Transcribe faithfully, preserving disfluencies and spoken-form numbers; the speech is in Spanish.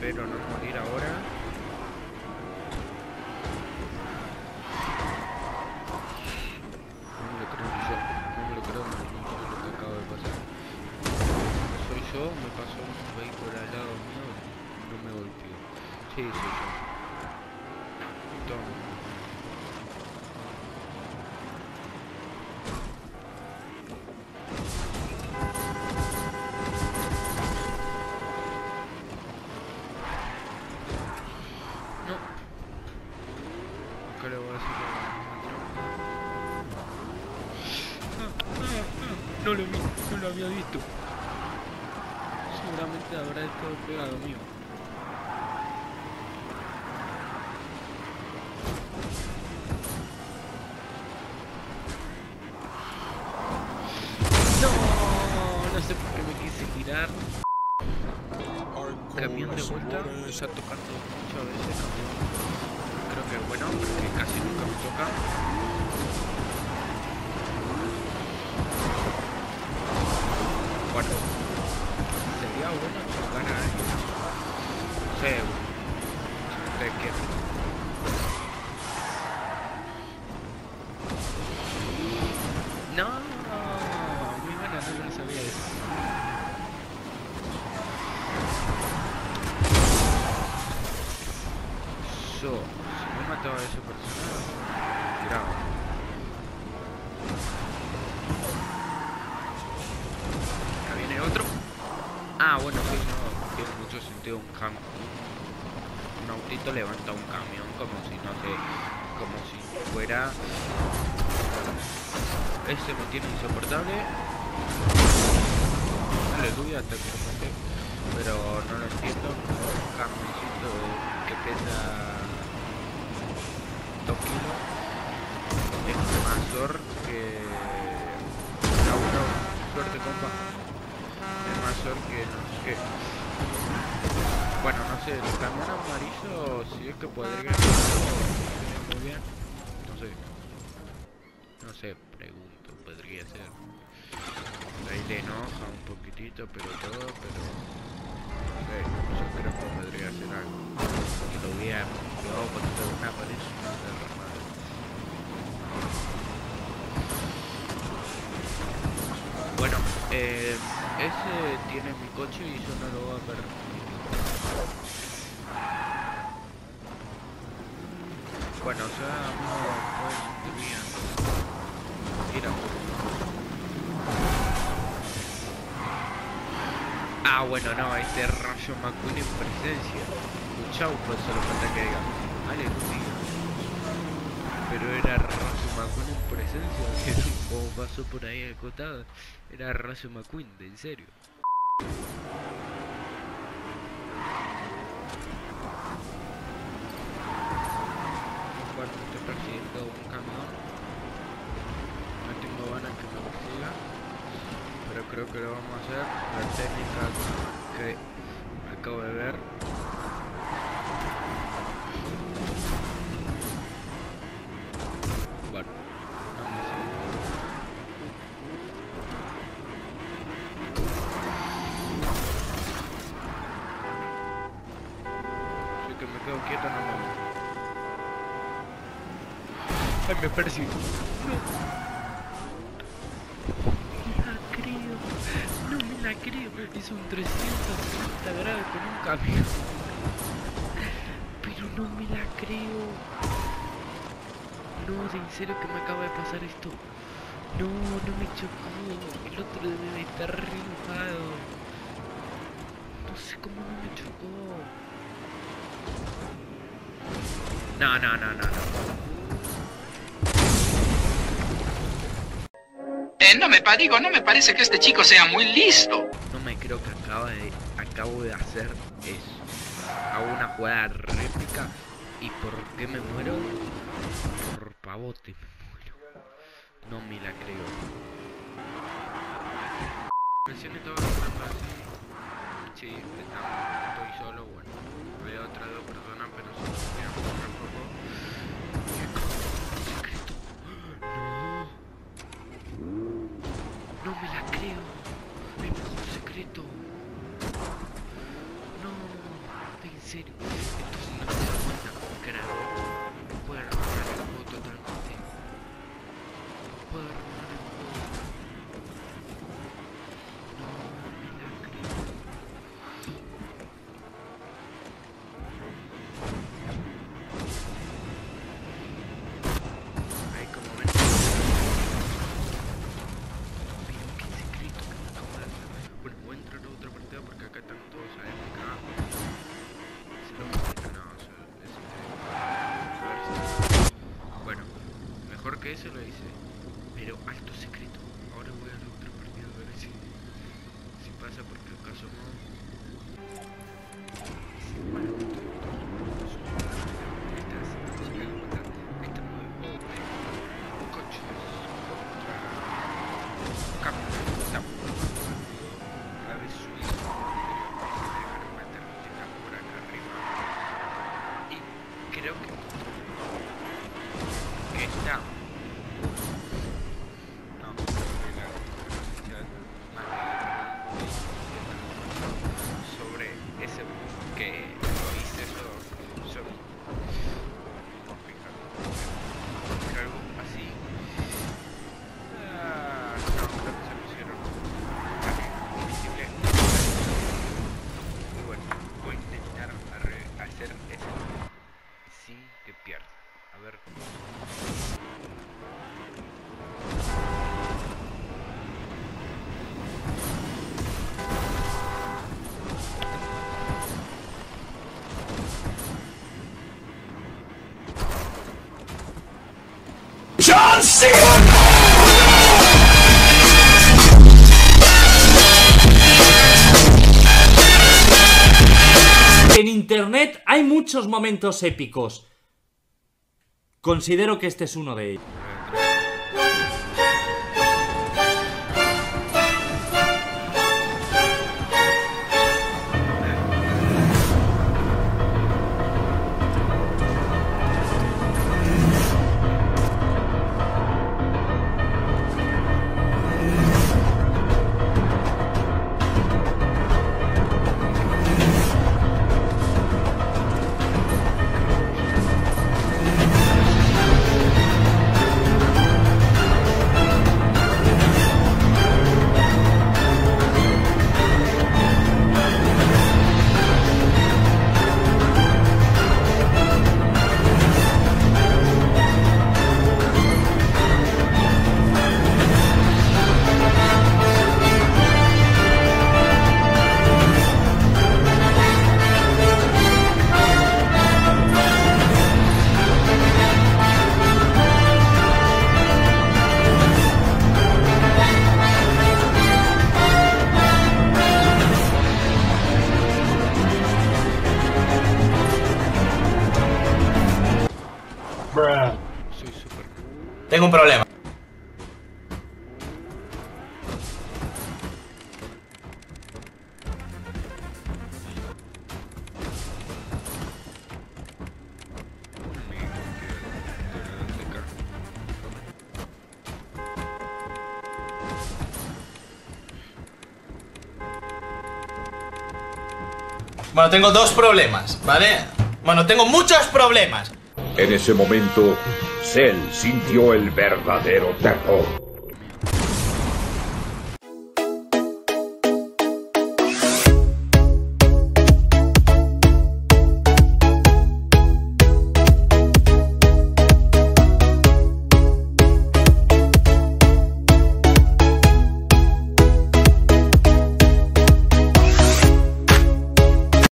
espero no morir ahora. No me lo creo ni yo, no me lo creo ni yo lo que acaba de pasar. Soy yo, me pasó un vehículo al lado mío y no me golpeó. Sí, soy yo. Toma. No lo vi, no lo había visto. Seguramente habrá estado pegado mío. No, no sé por qué me quise tirar. Camión de vuelta, me está tocando mucho a veces camión. Creo que es bueno, porque casi nunca me toca. Bueno, sería bueno chocar a alguien. No sé, si ustedes quieren. No, muy buena, no lo sabía eso. Yo, si no mataba a esa persona, tiraba. Acá viene otro. Ah, bueno, sí, no, tiene mucho sentido un camión. Un autito levanta un camión como si, no sé, como si fuera... Ese me tiene insoportable. Aleluya, hasta que lo maté. Pero no lo entiendo. Un camioncito que pesa dos kilos. Es más sor que... Ah, bueno, suerte, compa. Es más sor que no sé qué. Bueno, no sé, el camión amarillo sí es que podría ser muy bien. No sé. No sé, pregunto, podría ser. Ahí le enoja un poquitito, pero todo, pero... No sé, yo creo que podría ser algo. Que lo vea pegado contra una pared y no se remada. Bueno, eh, ese tiene mi coche y yo no lo voy a permitir. Bueno, o sea, no puede sentir bien. Mira. Ah, bueno, no, este Rayo McQueen en presencia. Chau, pues solo falta que diga. Aleluya. Pero era Rayo McQueen en presencia. Que como pasó por ahí al costado. Era Rayo McQueen, de en serio. Bueno, estoy persiguiendo un camión. No tengo ganas que me persiga. Pero creo que lo vamos a hacer. La técnica que acabo de ver. Bueno, vamos a seguir. Si que me quedo quieto no me gusta. Ay, me persigo. No me la creo, hizo un trescientos sesenta grados con un camión. Pero no me la creo. No, de en serio que me acaba de pasar esto. No, no me chocó. El otro debe estar re enojado. No sé cómo no me chocó. No, no, no, no, no. Eh, no me digo, no me parece que este chico sea muy listo. No me creo que acaba de, acabo de hacer eso. Hago una jugada réplica. ¿Y por qué me muero? Por pavote me muero. No me la creo. Mencioné todo lo que me pasa. Sí, estamos, estoy solo, bueno. Hay otras dos personas, pero solo quedamos un poco. Secreto. No. No me la creo. El mejor secreto. No, en serio. Entonces no se da cuenta que era algo. No puede arruinar el juego totalmente. No puede arruinar el juego. No me la creo. Ahí como ven. Pero qué secreto que me acabo de hacer. Bueno, voy a entrar a otra partida porque acá están todos a M K. Se lo necesitan, no, o sea, es a ver si... Bueno, mejor que eso lo hice. Pero alto secreto. Ahora voy a la otra partida a ver si, si pasa porque acaso no. Bueno, estas chicas contra este nuevo de coches contra Capcom. A ver subir una termita por acá arriba. Y creo que que está. No, sobre ese que lo hice eso sobre algo así. Ah, no, creo que se pusieron invisible. Y bueno, voy a intentar hacer eso sin que pierda. A ver. John Cena! En internet hay muchos momentos épicos. Considero que este es uno de ellos. Soy súper. Tengo un problema. Bueno, tengo dos problemas, ¿vale? Bueno, tengo muchos problemas. En ese momento, Cell sintió el verdadero terror.